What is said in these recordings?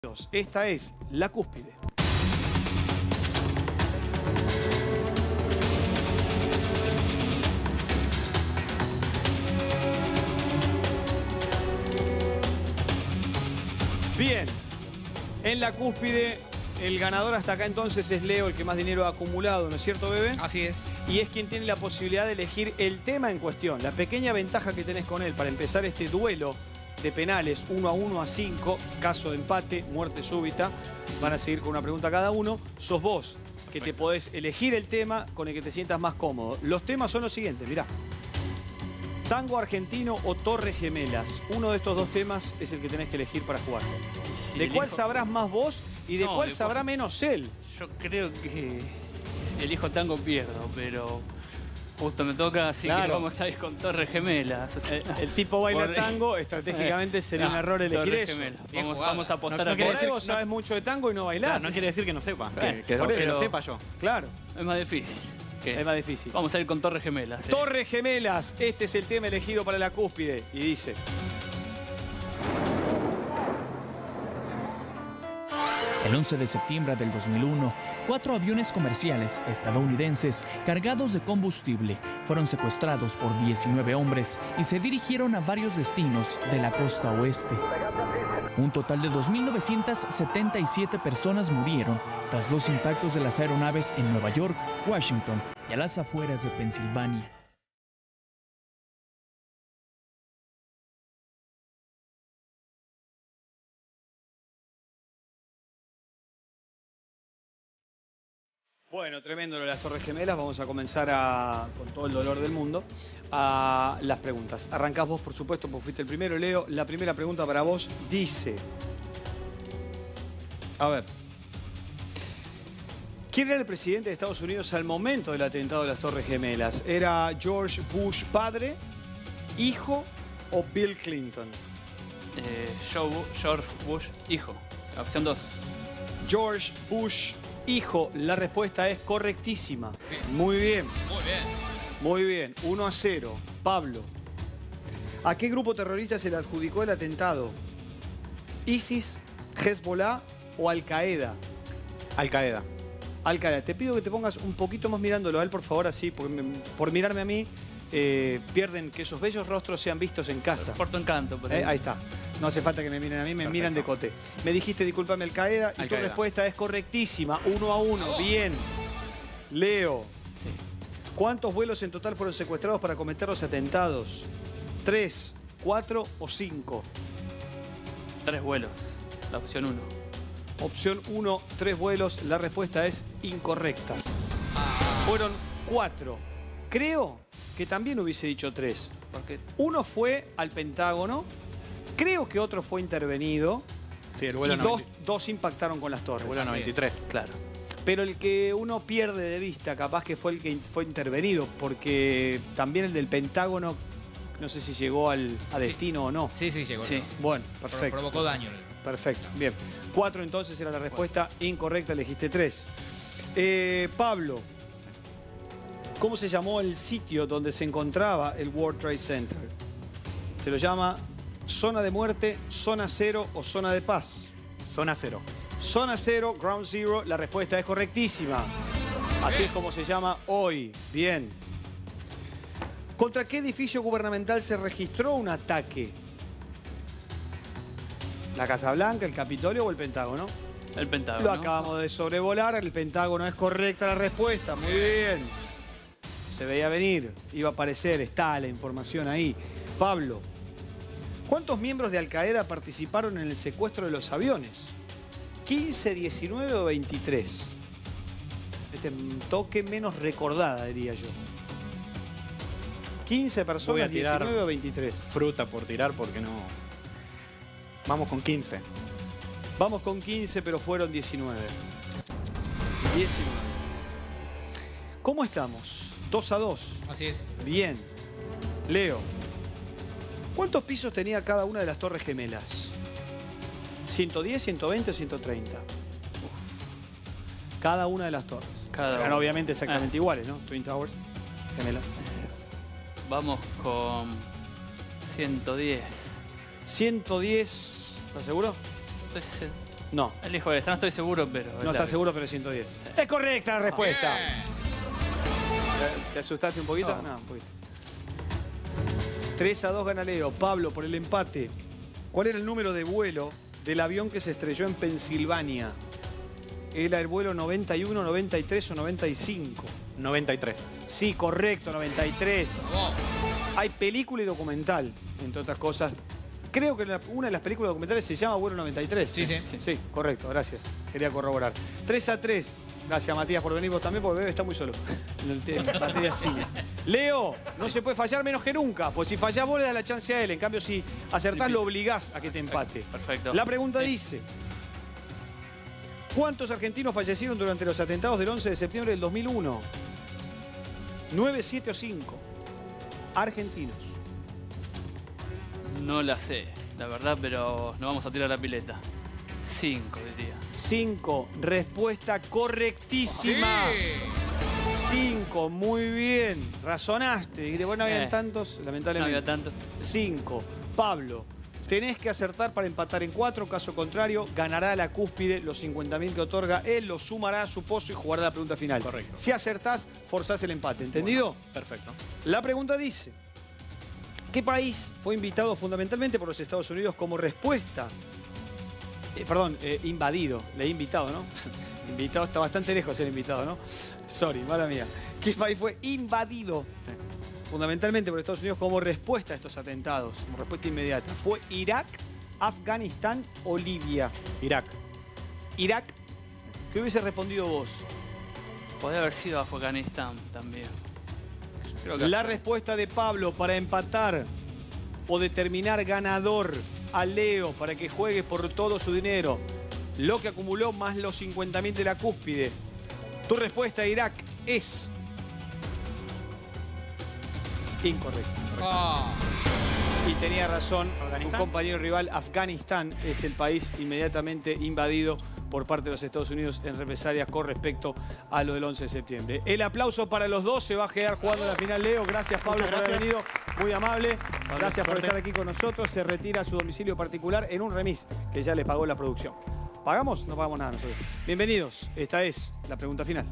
Esta es La Cúspide. Bien, en La Cúspide el ganador hasta acá entonces es Leo, el que más dinero ha acumulado, ¿no es cierto, bebé? Así es. Y es quien tiene la posibilidad de elegir el tema en cuestión. La pequeña ventaja que tenés con él para empezar este duelo de penales 1-1 a 5, caso de empate, muerte súbita, van a seguir con una pregunta cada uno. Sos vos que te podés elegir el tema con el que te sientas más cómodo. Los temas son los siguientes, mirá. Tango argentino o Torres Gemelas. Uno de estos dos temas es el que tenés que elegir para jugar. Si ¿De cuál elijo- sabrás más vos y de No, cuál de sabrá cuál- menos él? Yo creo que elijo tango pierdo, pero justo me toca, así Claro. que vamos a ir con Torres Gemelas. O sea, El tipo baila por- tango, estratégicamente sería un error elegir Torres eso. Gemelas. Bien Vamos, jugada. vamos a apostar No a Por quiere ahí decir- vos sabés mucho de tango y no bailás. Claro, no quiere decir que no sepa, Eh, que por lo eso- sepa yo. Claro, Es más difícil. es más difícil. Vamos a ir con Torres Gemelas. Torres Gemelas, este es el tema elegido para La Cúspide. Y dice... El 11 de septiembre del 2001, 4 aviones comerciales estadounidenses cargados de combustible fueron secuestrados por 19 hombres y se dirigieron a varios destinos de la costa oeste. Un total de 2.977 personas murieron tras los impactos de las aeronaves en Nueva York, Washington y a las afueras de Pensilvania. Bueno, tremendo lo de las Torres Gemelas. Vamos a comenzar con todo el dolor del mundo a las preguntas. Arrancás vos, por supuesto, porque fuiste el primero, Leo. La primera pregunta para vos dice... A ver. ¿Quién era el presidente de Estados Unidos al momento del atentado de las Torres Gemelas? ¿Era George Bush padre, hijo o Bill Clinton? George Bush, hijo. Opción 2. George Bush hijo. La respuesta es correctísima. Muy bien. Muy bien. Muy bien, 1-0. Pablo. ¿A qué grupo terrorista se le adjudicó el atentado? ¿ISIS, Hezbollah o Al-Qaeda? Al-Qaeda. Al-Qaeda. Te pido que te pongas un poquito más mirándolo a él, por favor, así, porque por mirarme a mí, pierden que esos bellos rostros sean vistos en casa. Porto Encanto. Por Ahí está. No hace falta que me miren a mí, me miran de cote. Me dijiste, discúlpame, Al-Qaeda, y tu Al-Qaeda. respuesta es correctísima. 1-1. Bien. Leo. ¿Cuántos vuelos en total fueron secuestrados para cometer los atentados? ¿3, 4 o 5? 3 vuelos. La opción 1. Opción 1, 3 vuelos. La respuesta es incorrecta. Fueron 4. Creo que también hubiese dicho 3. Porque Uno fue al Pentágono. Creo que otro fue intervenido. Sí, el Y vuelo, dos impactaron con las torres. el vuelo Así es. 93. claro. Pero el que uno pierde de vista, capaz que fue el que fue intervenido, porque también el del Pentágono, no sé si llegó a destino o no. Sí, sí, llegó. Sí. Bueno, perfecto. Provocó daño. Perfecto, bien. 4 entonces era la respuesta incorrecta, elegiste 3. Pablo, ¿cómo se llamó el sitio donde se encontraba el World Trade Center? ¿Se lo llama zona de muerte, zona cero o zona de paz? Zona 0. Zona 0, Ground Zero, la respuesta es correctísima. Así es como se llama hoy. Bien. ¿Contra qué edificio gubernamental se registró un ataque? ¿La Casa Blanca, el Capitolio o el Pentágono? El Pentágono. Lo acabamos de sobrevolar, el Pentágono es correcta la respuesta. Muy bien. Se veía venir, iba a aparecer, está la información ahí. Pablo, ¿cuántos miembros de Al-Qaeda participaron en el secuestro de los aviones? ¿15, 19 o 23? Este toque menos recordada, diría yo. 15 Voy personas, a tirar 19 o 23. fruta por tirar porque no... Vamos con 15. Vamos con 15, pero fueron 19. 19. ¿Cómo estamos? 2-2. Así es. Bien. Leo. ¿Cuántos pisos tenía cada una de las Torres Gemelas? ¿110, 120 o 130? Cada una de las torres. Cada Eran una. obviamente exactamente iguales, ¿no? Twin Towers, gemelas. Vamos con 110. 110, ¿estás seguro? Estoy No. Elijo esa, no estoy seguro, pero... No estás seguro, pero es 110. Sí. Es correcta la respuesta. ¿Te asustaste un poquito? No, un poquito. 3-2 gana Leo. Pablo por el empate. ¿Cuál era el número de vuelo del avión que se estrelló en Pensilvania? ¿Era el vuelo 91, 93 o 95? 93. Sí, correcto, 93. Hay película y documental, entre otras cosas. Creo que una de las películas documentales se llama Vuelo 93. Sí, correcto, gracias. Quería corroborar. 3-3. Gracias, Matías, por venir vos también, porque Bebe está muy solo en materia cine. Leo, no se puede fallar menos que nunca, pues si fallás vos le das la chance a él. En cambio, si acertás, lo obligás a que te empate. Perfecto. La pregunta dice: ¿cuántos argentinos fallecieron durante los atentados del 11 de septiembre del 2001? ¿9, 7 o 5? Argentinos. No la sé, la verdad, pero nos vamos a tirar la pileta. 5, diría. 5. Respuesta correctísima. 5. Muy bien. Razonaste. Dijiste, bueno, no habían tantos, lamentablemente. No había tantos. 5. Pablo, tenés que acertar para empatar en 4. Caso contrario, ganará la cúspide los 50.000 que otorga. Él lo sumará a su pozo y jugará la pregunta final. Correcto. Si acertás, forzás el empate. ¿Entendido? Bueno, perfecto. La pregunta dice: ¿qué país fue invitado fundamentalmente por los Estados Unidos como respuesta? Invadido. Le he invitado, ¿no? Invitado, está bastante lejos el invitado, ¿no? Sorry, mala mía. ¿Qué país fue invadido fundamentalmente por Estados Unidos como respuesta a estos atentados? Como respuesta inmediata. ¿Fue Irak, Afganistán o Libia? Irak. Irak. ¿Qué hubiese respondido vos? Podría haber sido Afganistán también. Creo que La respuesta de Pablo para empatar o determinar ganador a Leo para que juegue por todo su dinero, lo que acumuló más los 50.000 de la cúspide. Tu respuesta, Irak, es incorrecta. Y tenía razón, tu compañero rival, Afganistán es el país inmediatamente invadido por parte de los Estados Unidos en represalias con respecto a lo del 11 de septiembre. El aplauso para los dos, se va a quedar jugando la final Leo. Gracias, Pablo, por haber venido. Muy amable. Gracias por estar aquí con nosotros. Se retira a su domicilio particular en un remis que ya le pagó la producción. ¿Pagamos? No pagamos nada nosotros. Bienvenidos. Esta es la pregunta final.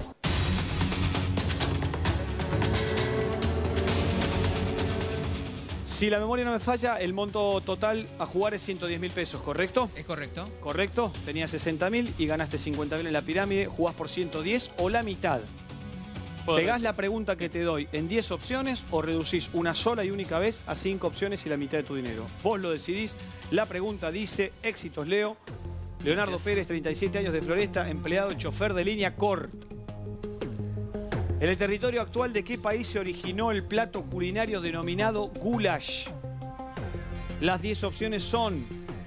Si la memoria no me falla, el monto total a jugar es 110.000 pesos, ¿correcto? Es correcto. Correcto. Tenías 60.000 y ganaste 50.000 en la pirámide. Jugás por 110 o la mitad. ¿Pegás la pregunta que te doy en 10 opciones o reducís una sola y única vez a 5 opciones y la mitad de tu dinero? Vos lo decidís. La pregunta dice: éxitos, Leo. Leonardo Pérez, 37 años de Floresta, empleado chofer de línea Cort. ¿En el territorio actual de qué país se originó el plato culinario denominado goulash? Las 10 opciones son: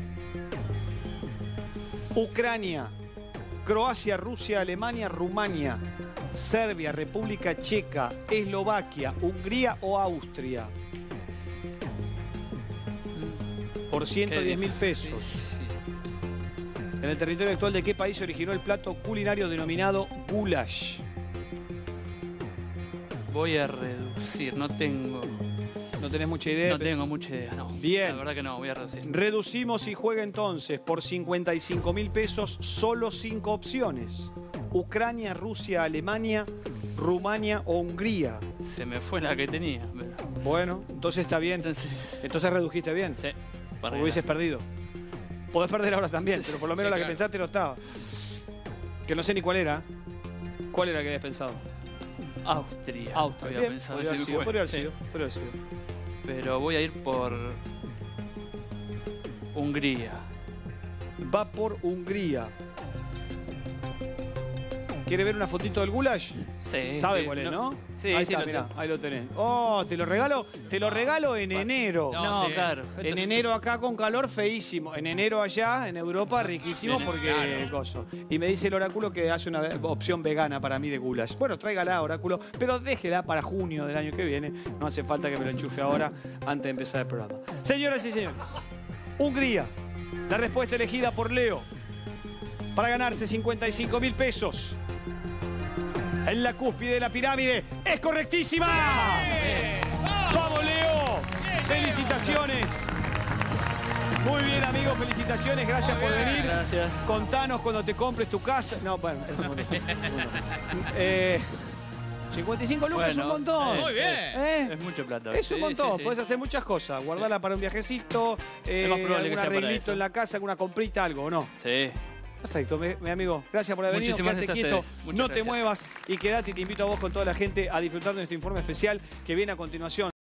Ucrania, Croacia, Rusia, Alemania, Rumania, Serbia, República Checa, Eslovaquia, Hungría o Austria. Por 110.000 pesos. ¿En el territorio actual de qué país se originó el plato culinario denominado goulash? Voy a reducir, no tengo... ¿No tenés mucha idea? No tengo mucha idea, no. Bien. La verdad que no, voy a reducir. Reducimos y juega entonces por 55.000 pesos solo 5 opciones: Ucrania, Rusia, Alemania, Rumania o Hungría. Se me fue la que tenía. Bueno, entonces está bien. Entonces redujiste bien. Sí. O hubieses perdido. Podés perder ahora también, pero por lo menos la que pensaste no estaba. Que no sé ni cuál era. ¿Cuál era que habías pensado? Austria. Austria. Había pensado, podría haber sido. Pero voy a ir por Hungría. Va por Hungría. ¿Quiere ver una fotito del goulash? Sí. ¿Sabe cuál es, no? Sí, ahí sí, está, mirá, ahí lo tenés. Oh, te lo regalo en enero. No, claro. En enero acá con calor feísimo. En enero allá, en Europa, riquísimo porque coso. Y me dice el oráculo que hace una opción vegana para mí de goulash. Bueno, tráigala, oráculo, pero déjela para junio del año que viene. No hace falta que me lo enchufe ahora antes de empezar el programa. Señoras y señores, Hungría, la respuesta elegida por Leo para ganarse 55.000 pesos. En la cúspide de la pirámide, ¡es correctísima! ¡Vamos, Leo! ¡Felicitaciones! Muy bien, amigo, felicitaciones, gracias por venir. Gracias. Contanos cuando te compres tu casa. No, bueno, es un montón. 55 lucas es un montón. Muy bien. Es mucho plata. Es un montón, Sí. podés hacer muchas cosas. Guardarla para un viajecito, Es más probable que algún sea para arreglito eso. en la casa, alguna comprita, algo, ¿o no? Sí. Perfecto, mi amigo. Gracias por haber venido. Muchísimas Quédate gracias a quieto, ustedes. Muchas no te gracias. muevas y quédate y te invito a vos con toda la gente a disfrutar de nuestro informe especial que viene a continuación.